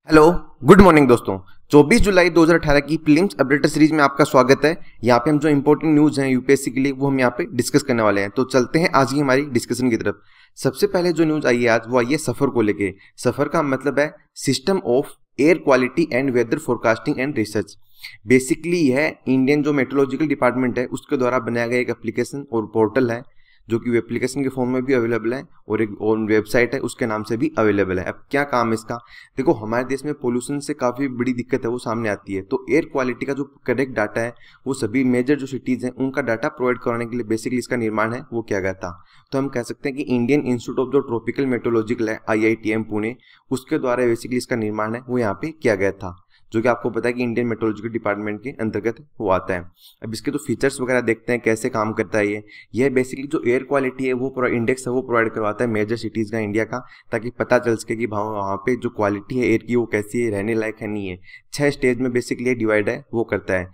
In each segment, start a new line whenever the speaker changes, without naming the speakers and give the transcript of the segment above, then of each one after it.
Hello, good morning दोस्तों। 24 जुलाई 2018 की prelims updater series में आपका स्वागत है। यहाँ पे हम जो इंपॉर्टेंट न्यूज़ हैं यूपीएससी के लिए वो हम यहाँ पे डिस्कस करने वाले हैं। तो चलते हैं आज की हमारी डिस्कशन की तरफ। सबसे पहले जो न्यूज़ आई है आज वो आई है सफ़र को लेके। सफ़र का मतलब है system of air quality and weather forecasting and research. Basically यह इंडियन जो मेट्रोलॉजिकल डिपार्टमेंट है उसके द्वारा बनाया गया एक एप्लीकेशन और पोर्टल है जो कि एप्लीकेशन के फॉर्म में भी अवेलेबल है और एक वेबसाइट है उसके नाम से भी अवेलेबल है। अब क्या काम है इसका? देखो, हमारे देश में पोल्यूशन से काफ़ी बड़ी दिक्कत है वो सामने आती है। तो एयर क्वालिटी का जो करेक्ट डाटा है वो सभी मेजर जो सिटीज़ हैं उनका डाटा प्रोवाइड कराने के लिए बेसिकली इसका निर्माण है वो किया गया था। तो हम कह सकते हैं कि इंडियन इंस्टीट्यूट ऑफ जो ट्रॉपिकल मेट्रोलॉजिकल है IITM पुणे, उसके द्वारा बेसिकली इसका निर्माण है वो यहाँ पे किया गया था, जो कि आपको पता है कि इंडियन मेट्रोलॉजिकल डिपार्टमेंट के अंतर्गत वो आता है। अब इसके तो फीचर्स वगैरह देखते हैं कैसे काम करता है यह बेसिकली जो एयर क्वालिटी है वो इंडेक्स है वो प्रोवाइड करवाता है मेजर सिटीज़ का इंडिया का, ताकि पता चल सके कि वहाँ पे जो क्वालिटी है एयर की वो कैसी है, रहने लायक है नहीं है। 6 स्टेज में बेसिकली डिवाइड है वो करता है।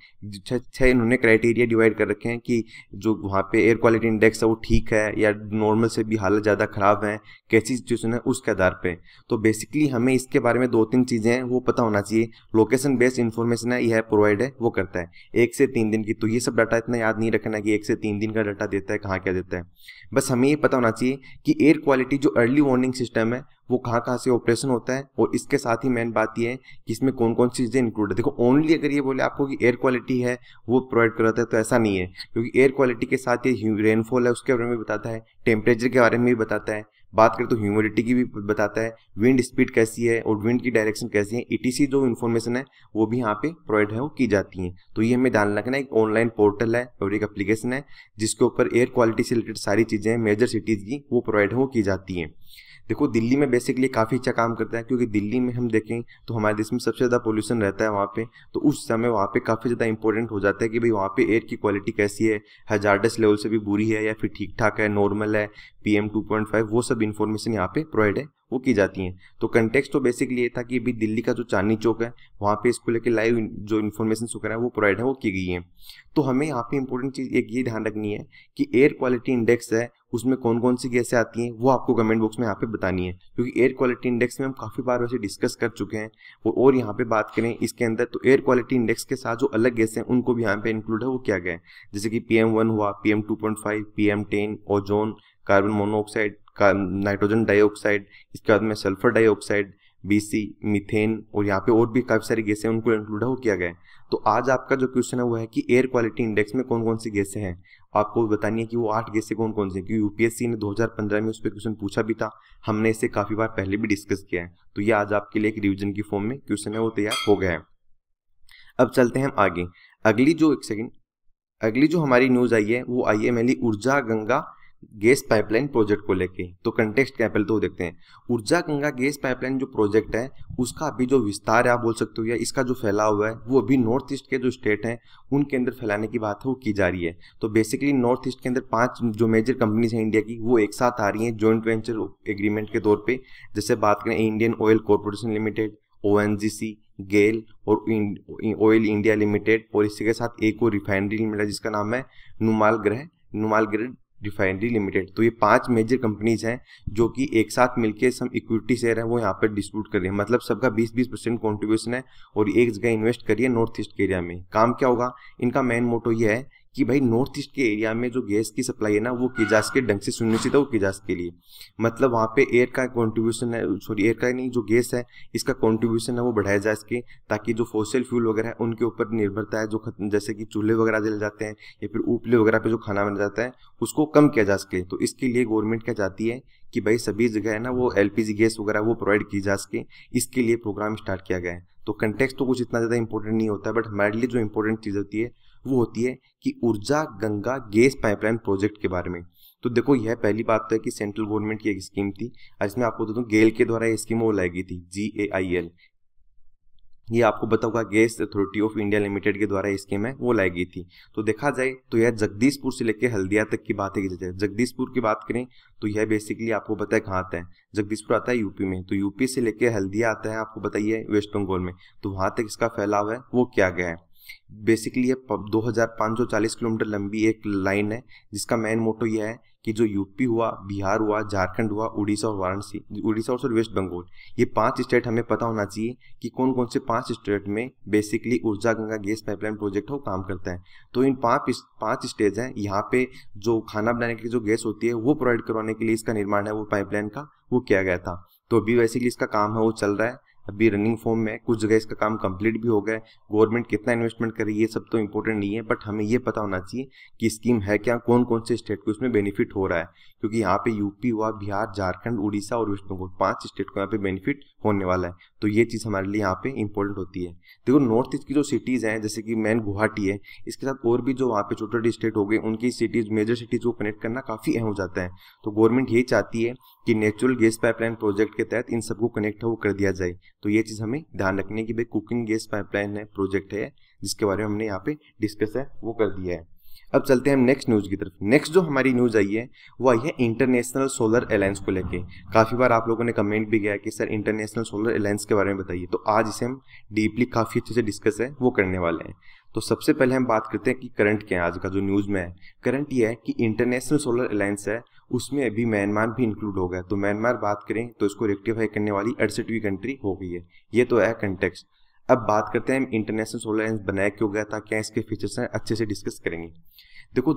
6 इन्होंने क्राइटेरिया डिवाइड कर रखे हैं कि जो वहाँ पे एयर क्वालिटी इंडेक्स है वो ठीक है या नॉर्मल से भी हालत ज़्यादा ख़राब है, कैसी सिचुएशन है उसके आधार पे। तो बेसिकली हमें इसके बारे में 2-3 चीज़ें हैं वो पता होना चाहिए। लोकेशन बेस्ड इन्फॉर्मेशन है यह प्रोवाइड है वो करता है 1 से 3 दिन की। तो ये सब डाटा इतना याद नहीं रखना कि 1 से 3 दिन का डाटा देता है, कहाँ क्या देता है। बस हमें ये पता होना चाहिए कि एयर क्वालिटी जो अर्ली वार्निंग सिस्टम है वो कहाँ से ऑपरेशन होता है, और इसके साथ ही मेन बात ये है कि इसमें कौन कौन सी चीज़ें इंक्लूड है। देखो, ओनली अगर ये बोले आपको कि एयर क्वालिटी है वो प्रोवाइड कराता है तो ऐसा नहीं है, क्योंकि एयर क्वालिटी के साथ ये रेनफॉल है उसके बारे में बताता है, टेम्परेचर के बारे में भी बताता है, बात करें तो ह्यूमिडिटी की भी बताता है, विंड स्पीड कैसी है और विंड की डायरेक्शन कैसी है, ETC जो इन्फॉर्मेशन है वो भी यहाँ पे प्रोवाइड है वो की जाती है। तो ये हमें ध्यान रखना है। एक ऑनलाइन पोर्टल है और एक एप्लीकेशन है जिसके ऊपर एयर क्वालिटी से रिलेटेड सारी चीज़ें मेजर सिटीज़ की वो प्रोवाइड है वो की जाती हैं। देखो, दिल्ली में बेसिकली काफ़ी अच्छा काम करता है, क्योंकि दिल्ली में हम देखें तो हमारे देश में सबसे ज़्यादा पोल्यूशन रहता है वहाँ पे। तो उस समय वहाँ पे काफ़ी ज़्यादा इंपॉर्टेंट हो जाता है कि भाई वहाँ पे एयर की क्वालिटी कैसी है, हजार्डस लेवल से भी बुरी है या फिर ठीक ठाक है, नॉर्मल है, PM 2.5, वो सब इन्फॉर्मेशन यहाँ पे प्रोवाइड है वो की जाती हैं। तो कंटेक्स्ट तो बेसिकली ये था कि अभी दिल्ली का जो चांदनी चौक है वहाँ पे इसको लेकर लाइव जो इन्फॉर्मेशन वगैरह है वो प्रोवाइड है वो की गई है। तो हमें यहाँ पे इंपॉर्टेंट चीज़ एक ये ध्यान रखनी है कि एयर क्वालिटी इंडेक्स है उसमें कौन कौन सी गैसें आती हैं वो आपको कमेंट बॉक्स में यहाँ पे बतानी है, क्योंकि एयर क्वालिटी इंडेक्स में हम काफ़ी बार वैसे डिस्कस कर चुके हैं। और यहाँ पे बात करें इसके अंदर तो एयर क्वालिटी इंडेक्स के साथ जो अलग गैसें हैं उनको भी यहाँ पे इंक्लूड है वो किया गया है, जैसे कि PM1 हुआ, PM 2.5, PM10, ozone, carbon monoxide, nitrogen dioxide, इसके बाद में सल्फर डाइऑक्साइड, BC, मीथेन, और यहाँ पे और भी काफ़ी सारी गैसें उनको इंक्लूड है वो किया गया है। तो आज आपका जो क्वेश्चन है वो है कि एयर क्वालिटी इंडेक्स में कौन कौन सी गैसें हैं। आपको बतानी है कि वो 8 गैसें कौन कौन सी हैं, क्योंकि UPSC ने 2015 में उस पर क्वेश्चन पूछा भी था, हमने इसे काफ़ी बार पहले भी डिस्कस किया है। तो ये आज आपके लिए एक रिविजन की फॉर्म में क्वेश्चन है वो तैयार हो गया है। अब चलते हैं हम आगे। अगली जो हमारी न्यूज़ आई है वो आई है मेनली ऊर्जा गंगा गैस पाइपलाइन प्रोजेक्ट को लेके। तो कंटेक्स्ट क्या पहले तो देखते हैं। ऊर्जा गंगा गैस पाइपलाइन जो प्रोजेक्ट है उसका अभी जो विस्तार है आप बोल सकते हो या इसका जो फैलाव हुआ है वो अभी नॉर्थ ईस्ट के जो स्टेट हैं उनके अंदर फैलाने की बात है वो की जा रही है। तो बेसिकली नॉर्थ ईस्ट के अंदर 5 जो मेजर कंपनीज हैं इंडिया की वो एक साथ आ रही हैं जॉइंट वेंचर एग्रीमेंट के तौर पर। जैसे बात करें Indian oil corporation limited, ONGC, GAIL और ऑयल इंडिया लिमिटेड, और इसी के साथ एक और रिफाइनरी लिमिटेड जिसका नाम है नुमालगढ़ रिफाइनरी लिमिटेड। तो ये 5 मेजर कंपनीज हैं जो कि एक साथ मिलकर सब इक्विटी शेयर है वो यहाँ पर डिस्ट्रीब्यूट कर रहे हैं। मतलब सबका 20-20% कॉन्ट्रीब्यूशन है और एक जगह इन्वेस्ट करिए नॉर्थ ईस्ट के एरिया में। काम क्या होगा, इनका मेन मोटो ये है कि भाई नॉर्थ ईस्ट के एरिया में जो गैस की सप्लाई है ना वो की जा सके ढंग से, सुनिश्चित वो की जा सके लिए। मतलब वहाँ पे एयर का कॉन्ट्रीब्यूशन है, सॉरी एयर का नहीं, जो गैस है इसका कॉन्ट्रीब्यूशन है वो बढ़ाया जा सके, ताकि जो फॉसिल फ्यूल वगैरह है उनके ऊपर निर्भरता है जो जैसे कि चूल्हे वगैरह जल जाते हैं या फिर उपले वगैरह पे जो खाना बन जाता है उसको कम किया जा सके। तो इसके लिए गवर्नमेंट क्या चाहती है कि भाई सभी जगह है ना वो LPG गैस वगैरह वो प्रोवाइड की जा सके, इसके लिए प्रोग्राम स्टार्ट किया गया है। तो कंटेक्स्ट तो कुछ इतना ज़्यादा इंपॉर्टेंट नहीं होता है, बट हमारे लिए जो इंपॉर्टेंट चीज़ होती है वो होती है कि ऊर्जा गंगा गैस पाइपलाइन प्रोजेक्ट के बारे में। तो देखो, यह पहली बात तो है कि सेंट्रल गवर्नमेंट की एक स्कीम थी और इसमें आपको बता दूं गेल के द्वारा ये स्कीम वो लाई गई थी, GAIL। ये आपको पता होगा gas authority of India limited के द्वारा स्कीम है वो लाई गई थी। तो देखा जाए तो यह जगदीशपुर से लेकर हल्दिया तक की बात है की जाए। जगदीशपुर की बात करें तो यह बेसिकली आपको पता है कहाँ आता है, जगदीशपुर आता है यूपी में। तो यूपी से लेकर हल्दिया आता है आपको बताइए वेस्ट बंगाल में। तो वहाँ तक इसका फैलाव है वो किया गया है। बेसिकली ये 2540 किलोमीटर लंबी एक लाइन है जिसका मेन मोटो यह है कि जो यूपी हुआ, बिहार हुआ, झारखंड हुआ, उड़ीसा और वाराणसी, उड़ीसा और वेस्ट बंगाल, ये 5 स्टेट हमें पता होना चाहिए कि कौन कौन से 5 स्टेट में बेसिकली ऊर्जा गंगा गैस पाइपलाइन प्रोजेक्ट है वो काम करता है। तो इन 5 स्टेज हैं, यहाँ पे जो खाना बनाने की जो गैस होती है वो प्रोवाइड करवाने के लिए इसका निर्माण है वो पाइपलाइन का वो किया गया था। तो अभी बेसिकली इसका काम है वो चल रहा है, अभी रनिंग फॉर्म में, कुछ जगह इसका काम कंप्लीट भी हो गया है। गवर्नमेंट कितना इन्वेस्टमेंट कर रही है ये सब तो इंपॉर्टेंट नहीं है, बट हमें ये पता होना चाहिए कि स्कीम है क्या, कौन कौन से स्टेट को इसमें बेनिफिट हो रहा है, क्योंकि यहाँ पे यूपी हुआ, बिहार, झारखंड, उड़ीसा और वेस्ट बंगाल 5 स्टेट को यहाँ पे बेनिफिट होने वाला है। तो ये चीज़ हमारे लिए यहाँ पे इंपॉर्टेंट होती है। देखो नॉर्थ ईस्ट की जो सिटीज़ हैं, जैसे कि मेन गुवाहाटी है, इसके साथ और भी जो वहाँ पे छोटे छोटे स्टेट हो गए, उनकी सिटीज़, मेजर सिटीज़ को कनेक्ट करना काफ़ी अहम हो जाता है। तो गवर्नमेंट यही चाहती है कि नेचुरल गैस पाइपलाइन प्रोजेक्ट के तहत इन सबको कनेक्ट है वो कर दिया जाए। तो ये चीज़ हमें ध्यान रखने की भाई कुकिंग गैस पाइपलाइन है प्रोजेक्ट है जिसके बारे में हमने यहाँ पे डिस्कस है वो कर दिया है। अब चलते हैं हम नेक्स्ट न्यूज़ की तरफ। नेक्स्ट जो हमारी न्यूज़ आई है वो आई है इंटरनेशनल सोलर अलायंस को लेके। काफ़ी बार आप लोगों ने कमेंट भी किया कि सर इंटरनेशनल सोलर अलायंस के बारे में बताइए, तो आज इसे हम डीपली काफ़ी अच्छे से डिस्कस है वो करने वाले हैं। तो सबसे पहले हम बात करते हैं कि करंट क्या है आज का जो न्यूज़ में है। करंट ये है कि इंटरनेशनल सोलर अलायंस है उसमें अभी म्यांमार भी इंक्लूड हो गया। तो म्यांमार बात करें तो इसको रेक्टिफाई करने वाली 68वीं कंट्री हो गई है। ये तो है कंटेक्स्ट। अब बात करते हैं इंटरनेशनल सोलर अलायंस बनाया क्यों गया था, क्या इसके फीचर्स हैं, अच्छे से डिस्कस करेंगे। देखो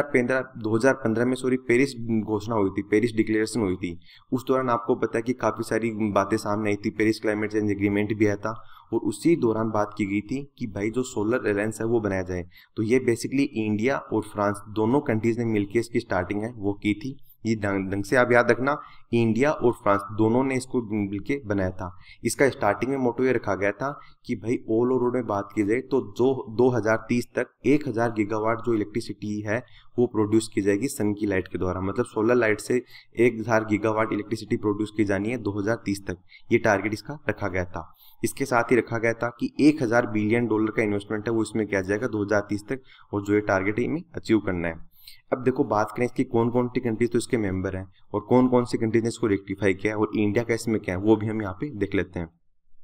2015 में पेरिस घोषणा हुई थी, पेरिस डिक्लेरेशन हुई थी। उस दौरान आपको पता है कि काफ़ी सारी बातें सामने आई थी, पेरिस क्लाइमेट चेंज एग्रीमेंट भी आया था और उसी दौरान बात की गई थी कि भाई जो सोलर अलायंस है वो बनाया जाए। तो ये बेसिकली इंडिया और फ्रांस दोनों कंट्रीज ने मिलकर इसकी स्टार्टिंग है वो की थी। ये ढंग से आप याद रखना, इंडिया और फ्रांस दोनों ने इसको मिलकर बनाया था। इसका स्टार्टिंग में मोटो ये रखा गया था कि भाई ऑल ओवर में बात की जाए तो जो 2030 तक 1000 गीगावाट जो इलेक्ट्रिसिटी है वो प्रोड्यूस की जाएगी सन की लाइट के द्वारा। मतलब सोलर लाइट से 1000 गीगावाट इलेक्ट्रिसिटी प्रोड्यूस की जानी है 2030 तक। ये टारगेट इसका रखा गया था। इसके साथ ही रखा गया था कि 1000 बिलियन डॉलर का इन्वेस्टमेंट है वो इसमें किया जाएगा 2030 तक, और जो ये टारगेट है इन्हें अचीव करना है। अब देखो बात करें इसकी कौन कौन सी कंट्रीज तो इसके मेंबर हैं और कौन कौन सी कंट्रीज ने इसको रेक्टिफाई किया है और इंडिया का इसमें क्या है वो भी हम यहाँ पे देख लेते हैं।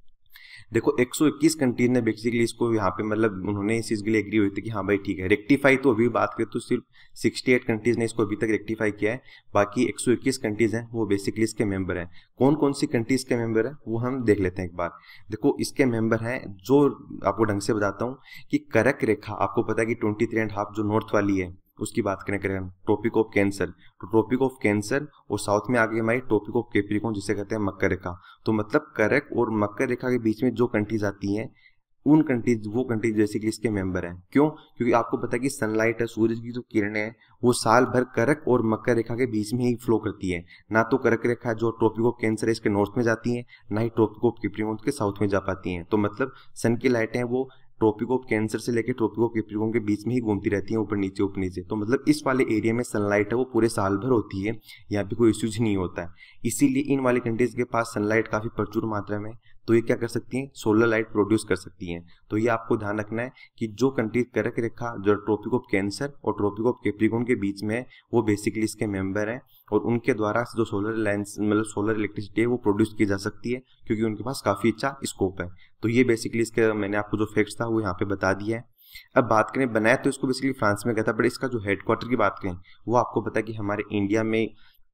देखो 121 कंट्रीज ने बेसिकली इसको यहाँ पे मतलब उन्होंने इस चीज़ के लिए एग्री हुई थी कि हाँ भाई ठीक है। रेक्टिफाई तो अभी बात करें तो सिर्फ 68 कंट्रीज ने इसको अभी तक रेक्टिफाई किया है, बाकी 121 कंट्रीज हैं वो बेसिकली इसके मेंबर हैं। कौन कौन सी कंट्रीज के मेंबर हैं वो हम देख लेते हैं एक बार। देखो इसके मेंबर हैं, जो आपको ढंग से बताता हूँ कि कर्क रेखा, आपको पता है कि 23.5 जो नॉर्थ वाली है उसकी बात करें ट्रॉपिक ऑफ कैंसर, तो ट्रॉपिक ऑफ कैंसर और साउथ में आ गई हमारी ट्रॉपिक ऑफ कैप्रिकॉर्न जिसे कहते हैं मकर रेखा। तो मतलब कर्क और मकर रेखा के बीच में जो कंट्रीज आती हैं वो कंट्रीज बेसिकली इसके मेंबर हैं। क्यों? क्योंकि आपको पता है कि सनलाइट है, सूरज की जो किरणें हैं वो साल भर कर्क और मकर रेखा के बीच में ही फ्लो करती है। ना तो कर्क रेखा जो ट्रॉपिक ऑफ कैंसर है इसके नॉर्थ में जाती है, ना ही ट्रॉपिक ऑफ कैप्रिकॉर्न के साउथ में जा पाती हैं। तो मतलब सन की लाइटें वो ट्रॉपिक ऑफ कैंसर से लेकर ट्रॉपिक ऑफ कैप्रिकॉर्न के बीच में ही घूमती रहती हैं, ऊपर नीचे। तो मतलब इस वाले एरिया में सनलाइट है वो पूरे साल भर होती है, यहाँ पे कोई इश्यूज नहीं होता है। इसीलिए इन वाली कंट्रीज के पास सनलाइट काफ़ी प्रचुर मात्रा में, तो ये क्या कर सकती हैं, सोलर लाइट प्रोड्यूस कर सकती हैं। तो ये आपको ध्यान रखना है कि जो कंट्री कर्क रेखा जो ट्रॉपिक ऑफ कैंसर और ट्रॉपिक ऑफ कैप्रिकॉर्न के बीच में है वो बेसिकली इसके मेंबर हैं, और उनके द्वारा जो सोलर लाइन्स मतलब सोलर इलेक्ट्रिसिटी है वो प्रोड्यूस की जा सकती है क्योंकि उनके पास काफ़ी अच्छा स्कोप है। तो ये बेसिकली इसके मैंने आपको जो फैक्ट्स था वो यहाँ पे बता दिया है। अब बात करें बनाया तो इसको बेसिकली फ्रांस में गया था, बट इसका जो हेडक्वार्टर की बात करें वो आपको पता है कि हमारे इंडिया में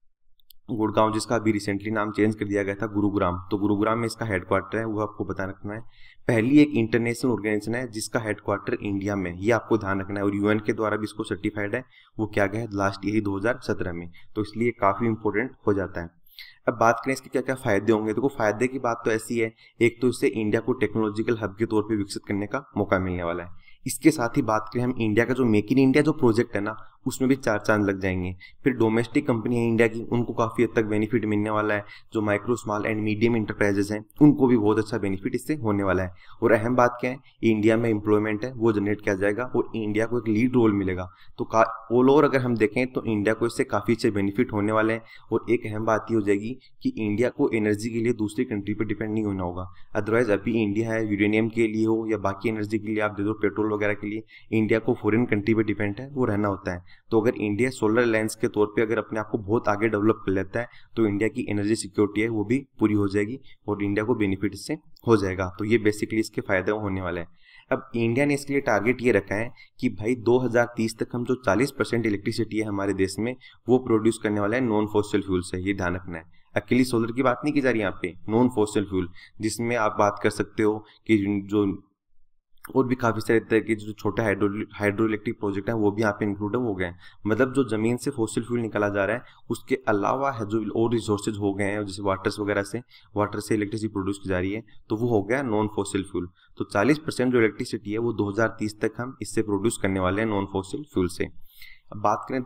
गुड़गांव, जिसका अभी रिसेंटली नाम चेंज कर दिया गया था गुरुग्राम, तो गुरुग्राम में इसका हेडक्वार्टर है वो आपको पता रखना है। पहली एक इंटरनेशनल ऑर्गेनाइजेशन है जिसका हेडक्वार्टर इंडिया में, ये आपको ध्यान रखना है, और यूएन के द्वारा भी इसको सर्टिफाइड है। वो क्या गया है लास्ट ईयर 2017 में, तो इसलिए काफ़ी इंपॉर्टेंट हो जाता है। अब बात करें इसके क्या क्या फायदे होंगे। देखो फायदे की बात तो ऐसी है, एक तो इससे इंडिया को टेक्नोलॉजिकल हब के तौर पे विकसित करने का मौका मिलने वाला है। इसके साथ ही बात करें हम इंडिया का जो मेक इन इंडिया जो प्रोजेक्ट है ना उसमें भी 4 चांद लग जाएंगे। फिर डोमेस्टिक कंपनी है इंडिया की, उनको काफ़ी हद तक बेनिफिट मिलने वाला है। जो micro small and medium enterprises हैं उनको भी बहुत अच्छा बेनिफिट इससे होने वाला है। और अहम बात क्या है, इंडिया में एम्प्लॉयमेंट है वो जनरेट किया जाएगा और इंडिया को एक लीड रोल मिलेगा। तो ऑल ओवर अगर हम देखें तो इंडिया को इससे काफ़ी अच्छे बेनिफिट होने वाले हैं। और एक अहम बात ये हो जाएगी कि इंडिया को एनर्जी के लिए दूसरी कंट्री पर डिपेंड नहीं होना होगा। अदरवाइज अभी इंडिया है यूरेनियम के लिए हो या बाकी एनर्जी के लिए आप दे दो, पेट्रोल वगैरह के लिए इंडिया को फॉरेन कंट्री पर डिपेंड है वो रहना होता है। तो अगर इंडिया सोलर अलायंस के तौर पे अगर अपने आप को बहुत आगे डेवलप कर लेता है तो इंडिया की एनर्जी सिक्योरिटी है वो भी पूरी हो जाएगी और इंडिया को बेनिफिट इससे हो जाएगा। तो ये बेसिकली इसके फायदे होने वाले हैं। अब इंडिया ने इसके लिए टारगेट ये रखा है कि भाई 2030 तक हम जो 40% इलेक्ट्रिसिटी है हमारे देश में वो प्रोड्यूस करने वाला है नॉन फॉसिल फ्यूल से। ये ध्यान रखना है, अकेली सोलर की बात नहीं की जा रही यहाँ पे, नॉन फॉसिल फ्यूल, जिसमें आप बात कर सकते हो कि जो और भी काफ़ी सारे तरह के जो छोटे हाइड्रो इलेक्ट्रिक प्रोजेक्ट हैं वो भी यहाँ पे इंक्लूड हो गए हैं। मतलब जो जमीन से फॉसिल फ्यूल निकाला जा रहा है उसके अलावा है जो और रिसोर्सेज हो गए हैं, जैसे वाटर से इलेक्ट्रिसिटी प्रोड्यूस की जा रही है, तो वो हो गया नॉन फॉसिल फ्यूल। तो 40% जो इलेक्ट्रिसिटी है वो 2030 तक हम इससे प्रोड्यूस करने वाले हैं नॉन फॉसिल फ्यूल से। अब बात करें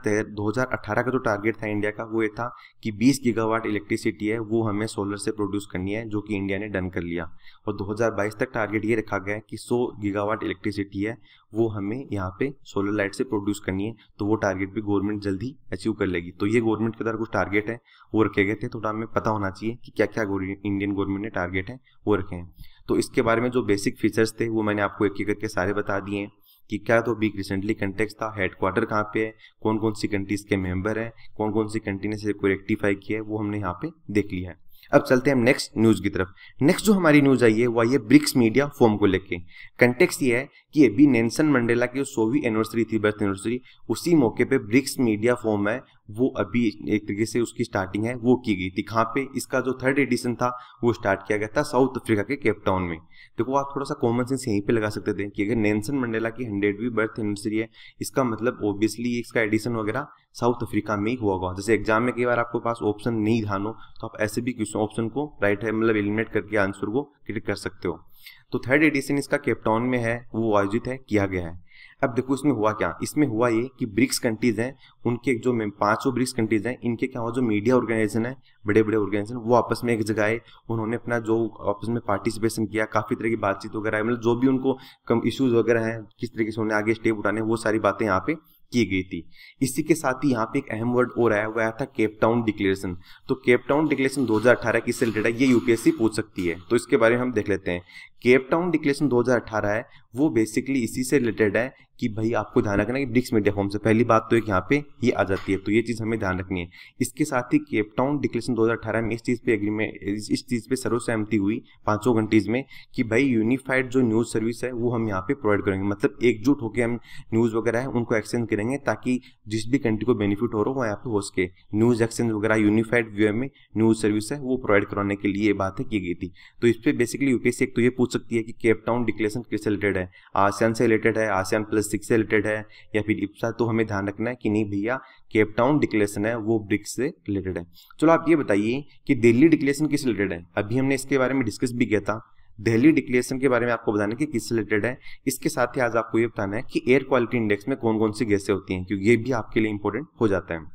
2018 का जो टारगेट था इंडिया का, वो ये था कि 20 गीगावाट इलेक्ट्रिसिटी है वो हमें सोलर से प्रोड्यूस करनी है, जो कि इंडिया ने डन कर लिया। और 2022 तक टारगेट ये रखा गया है कि 100 गीगावाट इलेक्ट्रिसिटी है वो हमें यहाँ पे सोलर लाइट से प्रोड्यूस करनी है। तो वो टारगेट भी गवर्नमेंट जल्दी अचीव कर लेगी। तो ये गवर्नमेंट के द्वारा कुछ टारगेट है वो रखे गए थे, थोड़ा हमें पता होना चाहिए कि क्या क्या इंडियन गवर्नमेंट ने टारगेट है वो रखे हैं। तो इसके बारे में जो बेसिक फीचर्स थे वो मैंने आपको एक एक करके सारे बता दिए हैं कि क्या तो अभी रिसेंटली कंटेक्स्ट था, हेडक्वार्टर कहाँ पे है, कौन कौन सी कंट्रीज के मेंबर हैं, कौन कौन सी कंट्री ने इसे को रेक्टिफाई किया है, वो हमने यहाँ पे देख लिया है। अब चलते हैं हम नेक्स्ट न्यूज की तरफ। नेक्स्ट जो हमारी न्यूज आई है वो आई है ब्रिक्स मीडिया फोरम को लेके। कंटेक्स्ट ये है कि अभी नेल्सन मंडेला की 100वीं एनिवर्सरी थी, बर्थ एनिवर्सरी, उसी मौके पे ब्रिक्स मीडिया फोरम है वो अभी एक तरीके से उसकी स्टार्टिंग है वो की गई थी। कहाँ पे? इसका जो 3rd एडिशन था वो स्टार्ट किया गया था साउथ अफ्रीका के केप टाउन में। देखो आप थोड़ा सा कॉमन सेंस यहीं पे लगा सकते थे कि अगर नेल्सन मंडेला की 100वीं बर्थ एनिवर्सरी है, इसका मतलब ऑब्वियसली इसका एडिशन वगैरह साउथ अफ्रीका में ही हुआ होगा। जैसे एग्जाम में कई बार आपके पास ऑप्शन नहीं ध्यान हो तो आप ऐसे भी क्वेश्चन ऑप्शन को राइट है मतलब एलिमिनेट करके आंसर को क्लिक कर सकते हो। तो 3rd एडिशन इसका केप टाउन में है, वो आयोजित है किया गया है। अब देखो इसमें हुआ क्या, इसमें हुआ ये कि ब्रिक्स कंट्रीज हैं, उनके जो 5 ब्रिक्स कंट्रीज हैं, इनके क्या हुआ, जो मीडिया ऑर्गेनाइजेशन है, बड़े बड़े ऑर्गेनाइजेशन, वो आपस में एक जगह आए, उन्होंने अपना जो आपस में पार्टिसिपेशन किया, काफी तरह की बातचीत वगैरह, मतलब जो भी उनको कम इश्यूज वगैरह हैं, किस तरीके से उन्हें आगे स्टेप उठाने, वो सारी बातें यहाँ पे की गई थी। इसी के साथ ही यहाँ पे एक अहम वर्ड और आया, वो आया था केप टाउन डिक्लेरेशन। तो केप टाउन डिक्लेरेशन 2018 किससे रिलेटेड है, ये यूपीएससी पूछ सकती है, तो इसके बारे में हम देख लेते हैं। केप टाउन डिक्लेरेशन 2018 है वो बेसिकली इसी से रिलेटेड है कि भाई आपको ध्यान रखना है कि ब्रिक्स मीडिया फोरम से पहली बात तो एक यहाँ पे ये आ जाती है, तो ये चीज हमें ध्यान रखनी है। इसके साथ ही केप टाउन डिक्लेरेशन 2018 में इस चीज पे एग्रीमेंट, इस चीज पे सर्वसहमति हुई 5 कंट्रीज में कि भाई यूनिफाइड जो न्यूज सर्विस है वो हम यहाँ पे प्रोवाइड करेंगे, मतलब एकजुट होकर हम न्यूज वगैरह है उनको एक्सचेंज करेंगे ताकि जिस भी कंट्री को बेनिफिट हो रहा हो वो यहाँ पे हो सके। न्यूज एक्सचेंज वगैरह यूनिफाइड वे में न्यूज सर्विस है वो प्रोवाइड करवाने के लिए ये बातें की गई थी। तो इस पे बेसिकली यूपीएससी एक तो ये पूछ सकती है कि केप टाउन डिक्लेरेशन किससे रिलेटेड है, आसियान से रिलेटेड है, आसियान +6 से रिलेटेड है या फिर इप्सा। तो हमें ध्यान रखना है कि नहीं भैया केप टाउन डिक्लेरेशन है वो ब्रिक्स से रिलेटेड है। चलो आप ये बताइए कि दिल्ली डिक्लेरेशन किस रिलेटेड है, अभी हमने इसके बारे में डिस्कस भी किया था। दिल्ली डिक्लेरेशन के बारे में आपको बताना है कि किससे रिलेटेड है। इसके साथ ही आज आपको ये बताना है कि एयर क्वालिटी इंडेक्स में कौन कौन सी गैसें होती हैं, क्योंकि ये भी आपके लिए इंपॉर्टेंट हो जाता है।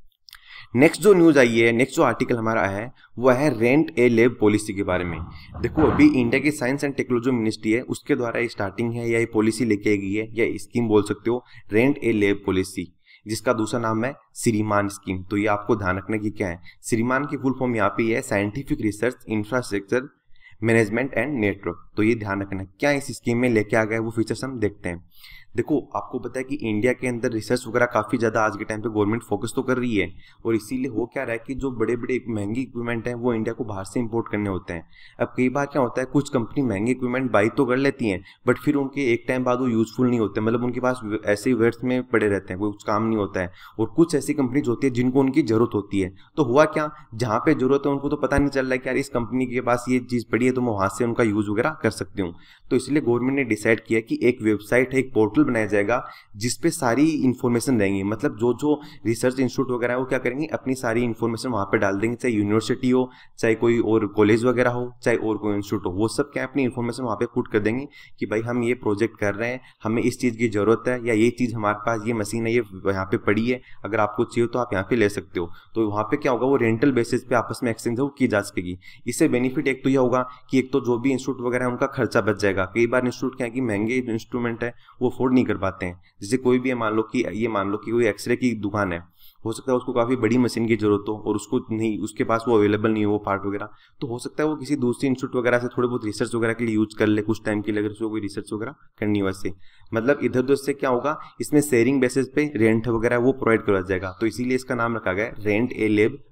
नेक्स्ट जो न्यूज आई है, नेक्स्ट जो आर्टिकल हमारा आया है वो है रेंट ए लैब पॉलिसी के बारे में। देखो अभी इंडिया की साइंस एंड टेक्नोलॉजी मिनिस्ट्री है उसके द्वारा ये स्टार्टिंग है या ये पॉलिसी लेके आई गई है या स्कीम बोल सकते हो, रेंट ए लैब पॉलिसी, जिसका दूसरा नाम है श्रीमान स्कीम। तो ये आपको ध्यान रखना कि क्या है, श्रीमान की फुल फॉर्म यहाँ पे है scientific research infrastructure management and network. तो ये ध्यान रखना क्या इस स्कीम में लेके आ गया है वो फीचर्स हम देखते हैं। देखो आपको पता है कि इंडिया के अंदर रिसर्च वगैरह काफ़ी ज़्यादा आज के टाइम पे गवर्नमेंट फोकस तो कर रही है, और इसीलिए हो क्या रहा है कि जो बड़े बड़े महंगे इक्विपमेंट हैं वो इंडिया को बाहर से इंपोर्ट करने होते हैं। अब कई बार क्या होता है, कुछ कंपनी महंगे इक्विपमेंट बाई तो कर लेती हैं बट फिर उनके एक टाइम बाद वो यूजफुल नहीं होते, मतलब उनके पास ऐसे ही वेस्ट में पड़े रहते हैं, कोई कुछ काम नहीं होता है। और कुछ ऐसी कंपनीज होती है जिनको उनकी जरूरत होती है, तो हुआ क्या, जहाँ पे जरूरत है उनको तो पता नहीं चल रहा है कि यार इस कंपनी के पास ये चीज़ पड़ी है तो मैं वहाँ से उनका यूज वगैरह कर सकती हूँ। तो इसलिए गवर्नमेंट ने डिसाइड किया कि एक वेबसाइट है, एक पोर्टल बनाया जाएगा जिसपे सारी इन्फॉर्मेशन रहेंगी, मतलब जो जो रिसर्च इंस्टीट्यूट वगैरह है वो क्या करेंगे, अपनी सारी इन्फॉर्मेशन वहाँ पे डाल देंगे, चाहे यूनिवर्सिटी हो, चाहे कोई और कॉलेज वगैरह हो, चाहे और कोई इंस्टीट्यूट हो, वो सब क्या अपनी इन्फॉर्मेशन वहाँ पे पुट कर देंगे कि भाई हम ये प्रोजेक्ट कर रहे हैं, हमें इस चीज़ की जरूरत है, या ये चीज़ हमारे पास ये मशीन है ये यहाँ पे पड़ी है, अगर आपको चाहिए तो आप यहाँ पे ले सकते हो। तो वहाँ पे क्या होगा, वो रेंटल बेसिस पे आपस में एक्सचेंज है वो की जा सकेगी। इससे बेनिफिट एक तो यह होगा कि एक तो जो भी इंस्टीट्यूट वगैरह है उनका खर्चा बच जाएगा। कई बार इंस्टीट्यूट क्या है कि महंगे इंस्ट्रूमेंट है वो अफोर्ड नहीं कर पाते हैं, जैसे कोई भी मान लो कि कोई एक्सरे की दुकान है, हो सकता है उसको काफ़ी बड़ी मशीन की जरूरत हो और उसको नहीं, उसके पास वो अवेलेबल नहीं हो वो पार्ट वगैरह, तो हो सकता है वो किसी दूसरी इंस्टीट्यूट वगैरह से थोड़े बहुत रिसर्च वगैरह के लिए यूज कर ले कुछ टाइम के लिए, अगर उसको कोई रिसर्च वगैरह करनी हो वैसे। मतलब इधर उधर से क्या होगा, इसमें शेयरिंग बेसिस पे रेंट वगैरह वो प्रोवाइड करवाया जाएगा, तो इसीलिए इसका नाम रखा गया रेंट ए लैब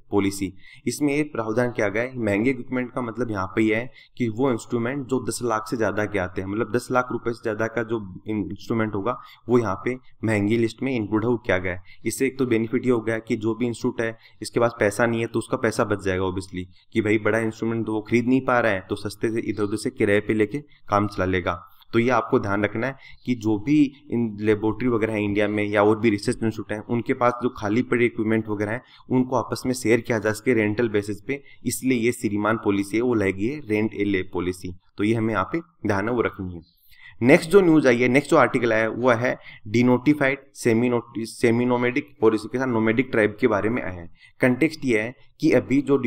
पॉलिसी। इसमें ये प्रावधान किया गया है, महंगे इक्विपमेंट का मतलब यहाँ पे है कि वो इंस्ट्रूमेंट जो 10 लाख से ज़्यादा के आते हैं, मतलब 10 लाख रुपए से ज़्यादा का जो इंस्ट्रूमेंट होगा वो यहाँ पे महंगी लिस्ट में इंक्लूड है, वो किया गया है। इससे एक तो बेनिफिट ये हो गया कि जो भी इंस्टीट्यूट है इसके पास पैसा नहीं है तो उसका पैसा बच जाएगा ऑब्वियसली, कि भाई बड़ा इंस्ट्रूमेंट तो वो खरीद नहीं पा रहा है तो सस्ते से इधर उधर से किराए पे लेके काम चला लेगा। तो ये आपको ध्यान रखना है कि जो भी इन लेबोरेटरी वगैरह है इंडिया में या और भी रिसर्च इंस्टीट्यूट हैं उनके पास जो खाली पड़े इक्विपमेंट वगैरह हैं उनको आपस में शेयर किया जा सके रेंटल बेसिस पे, इसलिए ये श्रीमान पॉलिसी है वो लाएगी है रेंट ए ले पॉलिसी। तो ये हमें यहाँ पे ध्यान है वो रखनी है। नेक्स्ट जो न्यूज आई है, नेक्स्ट जो आर्टिकल आया है वो है डिनोटिफाइड सेमी नोमेडिक और इसके साथ नोमेडिक ट्राइब के बारे में आया है। कंटेक्स्ट ये है कि अभी जो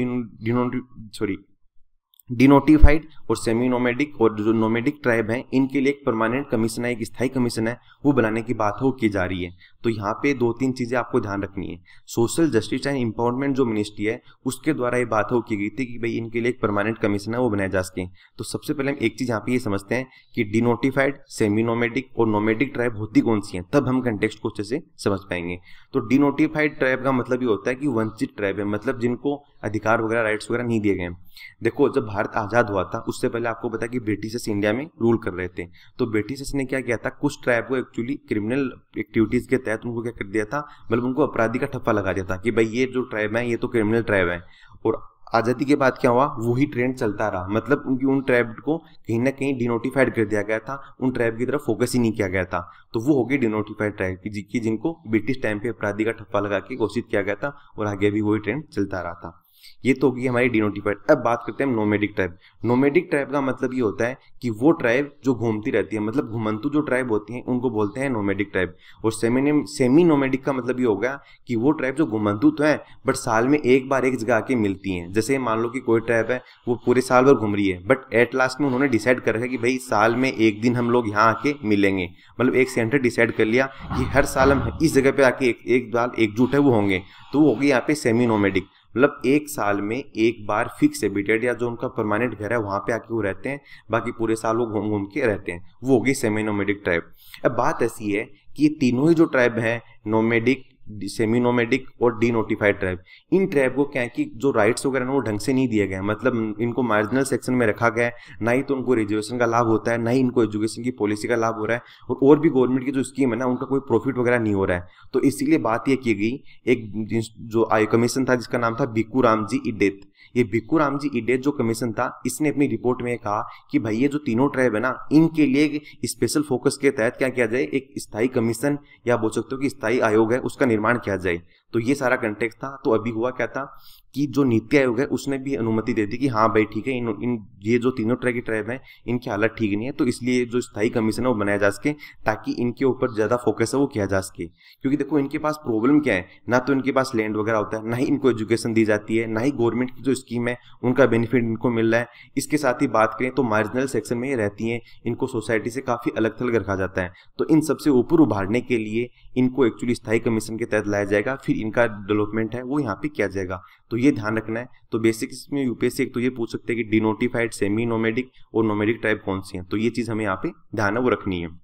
डिनोटिफाइड और सेमी नोमेडिक और जो नोमेडिक ट्राइब हैं इनके लिए एक परमानेंट कमीशन है, एक स्थायी कमीशन है वो बनाने की बात हो की जा रही है। तो यहाँ पे 2-3 चीजें आपको ध्यान रखनी है। सोशल जस्टिस एंड एम्पावरमेंट जो मिनिस्ट्री है उसके द्वारा ये बात हो की गई थी कि भाई इनके लिए एक परमानेंट कमीशन है वो बनाया जा सके। तो सबसे पहले हम एक चीज यहाँ पे ये समझते हैं कि डिनोटिफाइड, सेमी नोमेडिक और नोमेडिक ट्राइब होती कौन सी है, तब हम कंटेक्स्ट को अच्छे से समझ पाएंगे। तो डिनोटिफाइड ट्राइब का मतलब ये होता है कि वंचित ट्राइब है, मतलब जिनको अधिकार वगैरह राइट्स वगैरह नहीं दिए गए। देखो जब भारत आजाद हुआ था उससे पहले आपको पता है कि ब्रिटिशर्स इंडिया में रूल कर रहे थे। तो ब्रिटिशर्स ने क्या किया था, कुछ ट्राइब को एक्चुअली क्रिमिनल एक्टिविटीज के तहत उनको क्या कर दिया था, मतलब उनको अपराधी का ठप्पा लगा दिया था कि भाई ये जो ट्राइब है ये तो क्रिमिनल ट्राइब है। और आज़ादी के बाद क्या हुआ, वही ट्रेंड चलता रहा, मतलब उनकी उन ट्राइब को कहीं ना कहीं डिनोटिफाइड कर दिया गया था, उन ट्राइब की तरफ फोकस ही नहीं किया गया था। तो वो हो गई डिनोटिफाइड ट्राइब की जिनको ब्रिटिश टाइम पे अपराधी का ठप्पा लगा के घोषित किया गया था और आगे भी वही ट्रेंड चलता रहा था। ये तो होगी हमारी डिनोटिफाइड। अब बात करते हैं नोमेडिक ट्राइब। नोमेडिक ट्राइब का मतलब ये होता है कि वो ट्राइब जो घूमती रहती है, मतलब घुमंतु जो ट्राइब होती हैं उनको बोलते हैं नोमेडिक ट्राइब। और सेमी नोमेडिक का मतलब ये होगा कि वो ट्राइब जो घुमंतु तो है बट साल में एक बार एक जगह आके मिलती हैं। जैसे मान लो कि कोई ट्राइब है वो पूरे साल भर घूम रही है बट एट लास्ट में उन्होंने डिसाइड कर रखा है कि भाई साल में एक दिन हम लोग यहाँ आके मिलेंगे, मतलब एक सेंटर डिसाइड कर लिया कि हर साल हम इस जगह पे आके एक बार एकजुट है वो होंगे, तो वो होगी यहाँ पे सेमी नोमेडिक। मतलब एक साल में एक बार फिक्स हैबिटेट या जो उनका परमानेंट घर है वहां पे आके वो रहते हैं, बाकी पूरे साल वो घूम घूम के रहते हैं, वो होगी सेमी नोमेडिक ट्राइब। अब बात ऐसी है कि ये तीनों ही जो ट्राइब हैं, नोमेडिक, सेमी नोमेडिक और डिनोटिफाइड ट्राइब, इन ट्राइब को क्या है कि जो राइट्स वगैरह ना वो ढंग से नहीं दिए गए, मतलब इनको मार्जिनल सेक्शन में रखा गया है, ना ही तो उनको रिजर्वेशन का लाभ होता है, ना ही इनको एजुकेशन की पॉलिसी का लाभ हो रहा है, और भी गवर्नमेंट की जो स्कीम है ना उनका कोई प्रॉफिट वगैरह नहीं हो रहा है। तो इसीलिए बात ये की गई, एक जो कमीशन था जिसका नाम था भिक्खू रामजी इडेत, ये भिक्खू रामजी इडेत जो कमीशन था इसने अपनी रिपोर्ट में कहा कि भाई ये जो तीनों ट्राइब है ना इनके लिए एक स्पेशल फोकस के तहत क्या किया जाए, एक स्थायी कमीशन या बोल सकते हो कि स्थायी आयोग है उसका निर्माण किया जाए। तो ये सारा कंटेक्स्ट था। तो अभी हुआ क्या था कि जो नीति आयोग है उसने भी अनुमति दे दी कि हाँ भाई ठीक है, इन ये जो तीनों तरह की ट्राइब हैं इनकी हालत ठीक नहीं है, तो इसलिए जो स्थायी कमीशन है वो बनाया जा सके ताकि इनके ऊपर ज्यादा फोकस है वो किया जा सके। क्योंकि देखो इनके पास प्रॉब्लम क्या है, ना तो इनके पास लैंड वगैरह होता है, ना ही इनको एजुकेशन दी जाती है, ना ही गवर्नमेंट की जो स्कीम है उनका बेनिफिट इनको मिल रहा है। इसके साथ ही बात करें तो मार्जिनल सेक्शन में ये रहती हैं, इनको सोसाइटी से काफी अलग थलग रखा जाता है। तो इन सबसे ऊपर उभारने के लिए इनको एक्चुअली स्थायी कमीशन के तहत लाया जाएगा, फिर इनका डेवलपमेंट है वो यहाँ पे किया जाएगा। तो ये ध्यान रखना है। तो बेसिक इसमें यूपीएससी एक तो ये पूछ सकते हैं कि डिनोटिफाइड, सेमी नोमेडिक और नोमेडिक ट्राइब कौन सी हैं, तो ये चीज हमें यहाँ पे ध्यान है वो रखनी है।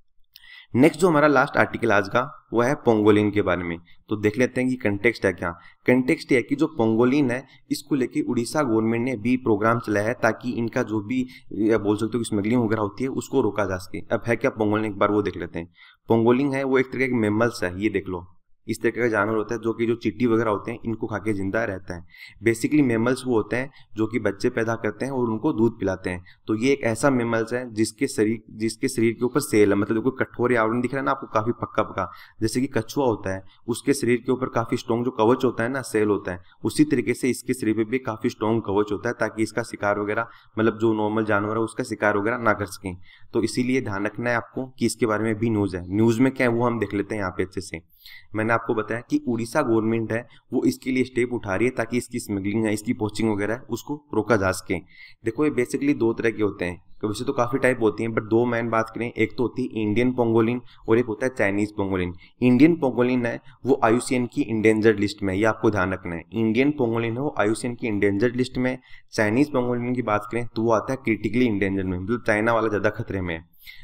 नेक्स्ट जो हमारा लास्ट आर्टिकल आज का वो है पोंगोलिन के बारे में। तो देख लेते हैं कि कंटेक्स्ट है क्या। कंटेक्स्ट है कि जो पोंगोलिन है इसको लेके उड़ीसा गवर्नमेंट ने भी प्रोग्राम चलाया है ताकि इनका जो भी या बोल सकते हो कि स्मगलिंग वगैरह होती है उसको रोका जा सके। अब है क्या पोंगोलिन, एक बार वो देख लेते हैं। पोंगोलिन है वो एक तरह के मेमल्स है, ये देख लो, इस तरह का जानवर होता है जो कि जो चींटी वगैरह होते हैं इनको खा के जिंदा रहता है। बेसिकली मेमल्स वो होते हैं जो कि बच्चे पैदा करते हैं और उनको दूध पिलाते हैं। तो ये एक ऐसा मेमल्स है जिसके शरीर के ऊपर सेल है, मतलब देखो कठोर आवरण दिख रहा है ना आपको, काफी पक्का पक्का, जैसे कि कछुआ होता है उसके शरीर के ऊपर काफी स्ट्रॉन्ग जो कवच होता है ना, सेल होता है, उसी तरीके से इसके शरीर पे भी काफी स्ट्रॉन्ग कवच होता है ताकि इसका शिकार वगैरह, मतलब जो नॉर्मल जानवर है उसका शिकार वगैरह ना कर सकें। तो इसीलिए ध्यान रखना है आपको कि इसके बारे में भी न्यूज है। न्यूज में क्या है वो हम देख लेते हैं यहाँ पे अच्छे से। मैंने आपको बताया कि उड़ीसा गवर्नमेंट है वो इसके लिए स्टेप उठा रही है ताकि इसकी स्मगलिंग है, इसकी पोचिंग वगैरह है उसको रोका जा सके। देखो ये बेसिकली दो तरह के होते हैं, वैसे तो काफी टाइप होती हैं बट दो मैन बात करें, एक तो होती है इंडियन पोंगोलिन और एक होता है चाइनीज पोंगोलिन। इंडियन पोंगोलिन है वो IUCN की इंडेंजर्ड लिस्ट में, ये आपको ध्यान रखना है। इंडियन पोंगोलिन है वो IUCN की इंडेंजर्ड लिस्ट में। चाइनीज पोंगोलिन की बात करें तो वो आता है क्रिटिकली इंडेंजर्ड में, मतलब चाइना वाला ज्यादा खतरे में है। अब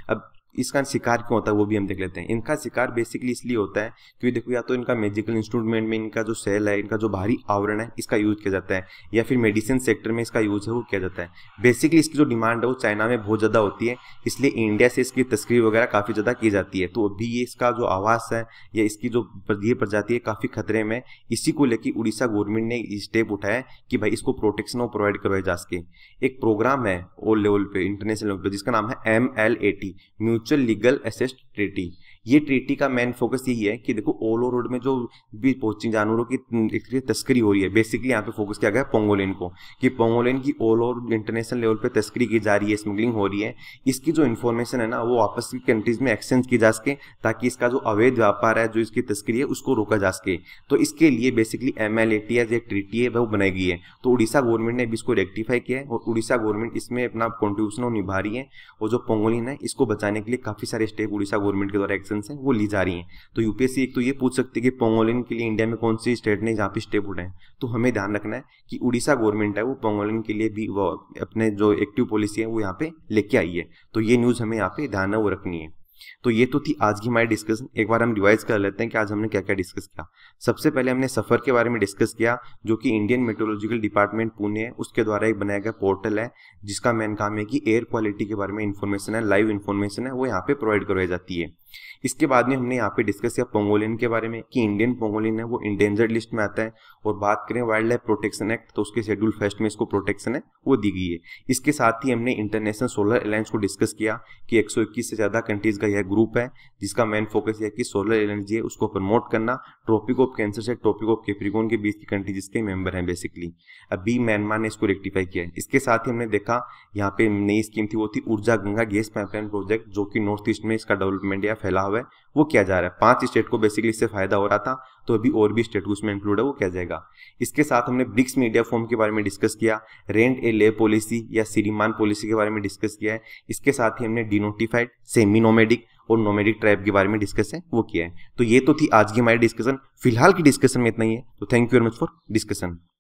इसका शिकार क्यों होता है वो भी हम देख लेते हैं। इनका शिकार बेसिकली इसलिए होता है क्योंकि देखो या तो इनका मेडिकल इंस्ट्रूमेंट में इनका जो सेल है, इनका जो बाहरी आवरण है, इसका यूज किया जाता है, या फिर मेडिसिन सेक्टर में इसका यूज है वो किया जाता है। बेसिकली इसकी जो डिमांड है वो चाइना में बहुत ज़्यादा होती है, इसलिए इंडिया से इसकी तस्करी वगैरह काफ़ी ज़्यादा की जाती है। तो अभी ये इसका जो आवास है या इसकी जो ये प्रजाति है काफ़ी खतरे में, इसी को लेकर उड़ीसा गवर्नमेंट ने स्टेप उठाया कि भाई इसको प्रोटेक्शन और प्रोवाइड करवाया जा सके। एक प्रोग्राम है ऑल लेवल पे, इंटरनेशनल लेवल पे, जिसका नाम है MLAT, mutual legal assist treaty. ये ट्रीटी का मेन फोकस यही है कि देखो ऑल ओवर रोड में जो भी पोचिंग जानवरों की तस्करी हो रही है, बेसिकली यहाँ पे फोकस किया गया है पोंगोलिन को, कि पोंगोलिन की ऑल ओवर इंटरनेशनल लेवल पे तस्करी की जा रही है, स्मगलिंग हो रही है। इसकी जो इन्फॉर्मेशन है ना वो आपस की कंट्रीज में एक्सचेंज की जा सके, ताकि इसका जो अवैध व्यापार है, जो इसकी तस्करी है, उसको रोका जा सके। तो इसके लिए बेसिकली MLAT जो ट्रीटी है वो बनाई गई है। तो उड़ीसा गवर्नमेंट ने भी इसको रेक्टिफाई किया है और उड़ीसा गवर्नमेंट इसमें अपना कॉन्ट्रीब्यूशन निभा रही है। और जो पोंगोलिन है इसको बचाने के लिए काफी सारे स्टेप उड़ीसा गवर्नमेंट के द्वारा एक्शन है वो ली जा रही हैं। तो यूपीएससी एक तो ये पूछ सकती है कि पोंगोलिन के लिए इंडिया में कौन सी स्टेट ने जहाँ पे स्टेप उठाए। तो हमें ध्यान रखना है कि उड़ीसा गवर्नमेंट है वो पोंगोलिन के लिए भी वो अपने जो एक्टिव पॉलिसी है वो यहाँ पे लेके आई है। तो ये न्यूज हमें यहाँ पे ध्यान है वो रखनी है। तो ये तो थी आज की हमारी डिस्कशन। एक बार हम रिवाइज कर लेते हैं कि आज हमने क्या क्या डिस्कस किया। सबसे पहले हमने सफर के बारे में डिस्कस किया, जो कि इंडियन मेट्रोलॉजिकल डिपार्टमेंट पुणे है उसके द्वारा एक बनाया गया पोर्टल है, जिसका मेन काम है कि एयर क्वालिटी के बारे में इंफॉर्मेशन है, लाइव इंफॉर्मेशन है वो यहाँ पे प्रोवाइड करवाई जाती है। इसके बाद में हमने यहाँ पे डिस्कस किया पोंगोलिन के बारे में कि इंडियन पोंगोलिन है वो इंडेंजर्ड लिस्ट में आता है। और बात करें वाइल्ड लाइफ प्रोटेक्शन एक्ट तो उसके शेड्यूल फर्स्ट में इसको प्रोटेक्शन है वो दी गई है। इसके साथ ही हमने इंटरनेशनल सोलर अलायंस को डिस्कस किया कि 121 से ज्यादा कंट्रीज का यह ग्रुप है, जिसका मेन फोकस है कि सोलर एनर्जी है उसको प्रमोट करना, ट्रॉपिक ऑफ कैंसर से ट्रॉपिक ऑफ कैप्रिकॉर्न के बीच की कंट्री जिसके मेंबर हैं बेसिकली। अभी म्यांमार ने इसको रेक्टिफाई किया है। इसके साथ ही हमने देखा यहाँ पे नई स्कीम थी वो थी ऊर्जा गंगा गैस पाइपलाइन प्रोजेक्ट, जो कि नॉर्थ ईस्ट में इसका डेवलपमेंट या फैलाव है वो किया जा रहा है। 5 स्टेट को बेसिकली इससे फायदा हो रहा था, तो अभी और भी स्टेट उसमें इंक्लूड है वो किया जाएगा। इसके साथ हमने ब्रिक्स मीडिया फॉर्म के बारे में डिस्कस किया, रेंट ए ले पॉलिसी या श्रीमान पॉलिसी के बारे में डिस्कस किया है। इसके साथ ही हमने डिनोटिफाइड, सेमी नोमेडिक और नोमेडिक ट्राइब के बारे में डिस्कस है वो किया है। तो ये तो थी आज की हमारी डिस्कशन। फिलहाल की डिस्कशन में इतना ही है। तो thank you very much for discussion.